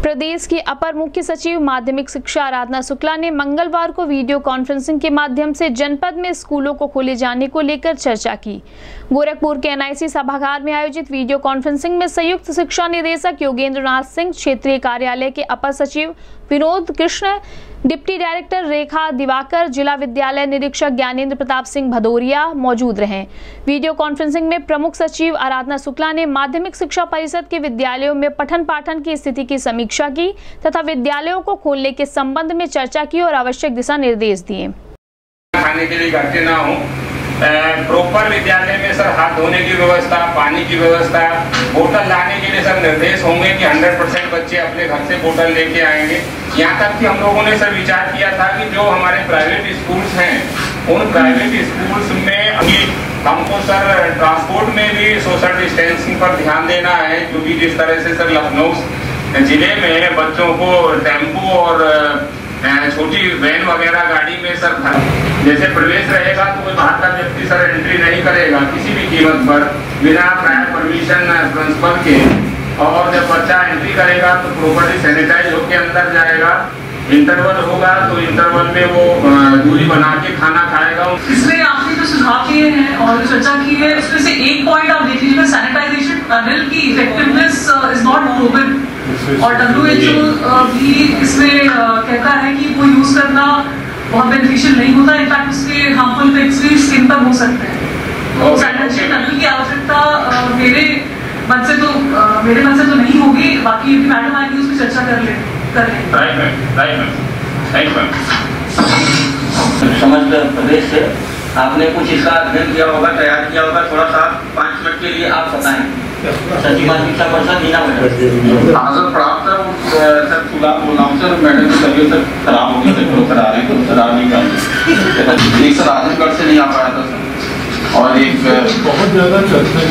प्रदेश की अपर मुख्य सचिव माध्यमिक शिक्षा आराधना शुक्ला ने मंगलवार को वीडियो कॉन्फ्रेंसिंग के माध्यम से जनपद में स्कूलों को खोले जाने को लेकर चर्चा की। गोरखपुर के NIC सभागार में आयोजित वीडियो कॉन्फ्रेंसिंग में संयुक्त शिक्षा निदेशक योगेंद्र नाथ सिंह, क्षेत्रीय कार्यालय के अपर सचिव विनोद कृष्ण, डिप्टी डायरेक्टर रेखा दिवाकर, जिला विद्यालय निरीक्षक ज्ञानेंद्र प्रताप सिंह भदौरिया मौजूद रहे। वीडियो कॉन्फ्रेंसिंग में प्रमुख सचिव आराधना शुक्ला ने माध्यमिक शिक्षा परिषद के विद्यालयों में पठन पाठन की स्थिति की समीक्षा की तथा विद्यालयों को खोलने के संबंध में चर्चा की और आवश्यक दिशा निर्देश दिए। खाने के लिए इकट्ठे ना हो, प्रॉपर विद्यालय में सर हाथ धोने की व्यवस्था, पानी की व्यवस्था, बोतल लाने के लिए सर निर्देश होंगे कि 100% बच्चे अपने घर से बोतल लेके आएंगे। यहाँ तक कि हम लोगों ने सर विचार किया था कि जो हमारे प्राइवेट स्कूल्स हैं, उन प्राइवेट स्कूल्स में हमको सर ट्रांसपोर्ट में भी सोशल डिस्टेंसिंग पर ध्यान देना है, क्योंकि जिस तरह से सर लखनऊ जिले में बच्चों को टेम्पो और छोटी वैन वगैरह गाड़ी में सर जैसे प्रवेश रहेगा तो कोई बाहर का व्यक्ति सर एंट्री नहीं करेगा किसी भी कीमत पर बिना प्रायर परमिशन प्रिंसिपल के, और जब बच्चा एंट्री करेगा तो प्रॉपर्ली सैनिटाइज होकर अंदर जाएगा। इंटरवल होगा तो इंटरवल में वो दूरी बना के खाना खाएगा। इसमें आपने जो सुझाव किए हैं और जो चर्चा की है उसमें से एक पॉइंट आप देख लीजिए, सैनिटाइजेशन टनल की इफेक्टिवनेस इज नॉट प्रूवन और WHO भी इसमें कहता है कि वो यूज करना बहुत बेनिफिशियल नहीं होता, इनफैक्ट उसके हार्मफुल इफेक्ट्स भी स्किन पर हो सकते हैं। तो सैनिटाइजेशन टनल की आवश्यकता मेरे मन से तो नहीं होगी, बाकी मैडम आएंगी उस पर चर्चा कर लें। समस्त प्रदेश से आपने कुछ इसका अध्ययन किया होगा, तैयार किया होगा, थोड़ा सा 5 मिनट के लिए आप बताएं। सचिव शिक्षा परिषद मीना मैडम प्राप्त सर मैडम की तबीयत सर खराब हो गई थी, करा रहे हैं सर आने का एक सर आजमगढ़ से नहीं आ पाया था सर, और एक बहुत ज्यादा चर्चा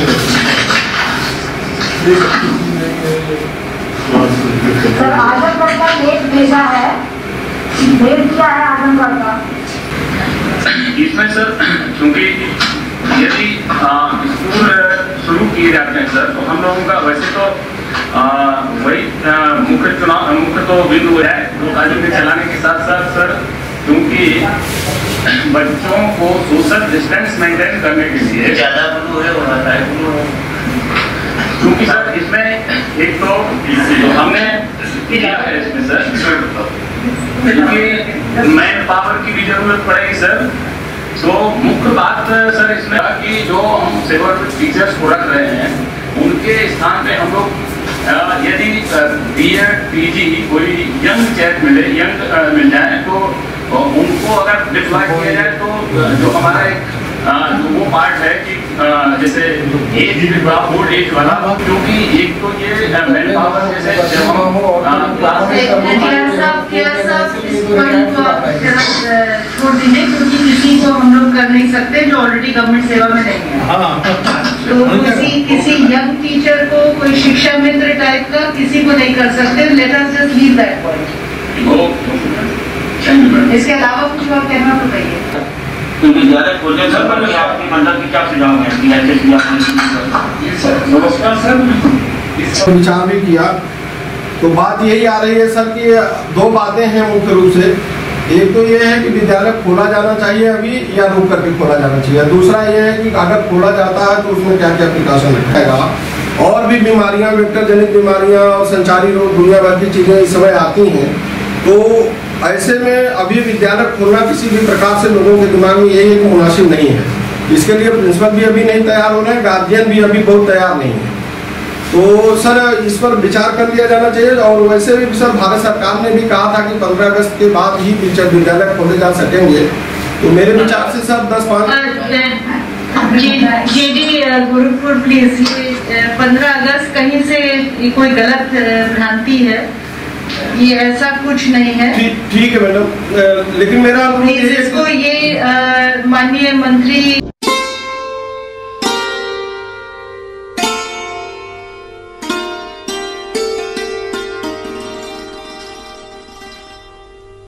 सर आजमगढ़ का लेट भेजा है, भेज दिया है आजमगढ़ का। इसमें सर चूंकि यदि स्कूल शुरू किए जाते हैं सर, तो हम लोगों का वैसे तो वही मुख्य तो बिंदु है तो कानून के चलाने के साथ साथ सर, क्योंकि बच्चों को सोशल डिस्टेंस मेंटेन करने के लिए ज्यादा ब्लू है हो रहा है, क्योंकि सर इसमें एक तो हमने किया है इसमें सर, क्योंकि मैन पावर की भी जरूरत पड़ेगी सर। तो मुख्य बात सर इसमें कि जो हम सेवर टीचर्स को रख रहे हैं उनके स्थान पे हम लोग यदि B.Ed PG कोई यंग चैट मिल जाए तो उनको अगर डिप्लॉय किया जाए तो जो हमारा एक वो पार्ट है कि जैसे एज बोर्ड एज वाला, क्योंकि एक तो ये मैन पावर जैसे जब हम क्लास छोड़ दीजिए, क्योंकि किसी को हम लोग कर नहीं सकते जो ऑलरेडी गवर्नमेंट सेवा में नहीं है। तो किसी यंग टीचर को कोई शिक्षा मित्र टाइप का किसी को नहीं कर सकते। Let us just leave that point. इसके अलावा कुछ और कहना तो कहिए। विद्यालय खोलने से पहले आपकी मंडल की क्या सुझाव है? नमस्कार सर, इस विचार भी किया तो बात यही आ रही है सर कि 2 बातें हैं मुख्य रूप से। एक तो ये है कि विद्यालय खोला जाना चाहिए अभी या रुक करके खोला जाना चाहिए। दूसरा ये है कि अगर खोला जाता है तो उसमें क्या क्या प्रिकॉशन रखेगा। और भी बीमारियां, वेक्टर जनित बीमारियां और संचारी रोग, दुनिया भर की चीज़ें इस समय आती हैं, तो ऐसे में अभी विद्यालय खोलना किसी भी प्रकार से लोगों के दिमाग में यही एक मुनासिब नहीं है। इसके लिए प्रिंसिपल भी अभी नहीं तैयार हो रहे हैं, गार्जियन भी अभी बहुत तैयार नहीं है। तो सर इस पर विचार कर लिया जाना चाहिए। और वैसे भी सर भारत सरकार ने भी कहा था कि 15 अगस्त के बाद ही विद्यालय खोले जा सकेंगे। तो मेरे विचार से सर 10-5 जेडी गोरखपुर प्लीज, ये 15 अगस्त कहीं से कोई गलत भ्रांति है, ये ऐसा कुछ नहीं है। ठीक है मैडम, लेकिन मेरा इसको ये माननीय मंत्री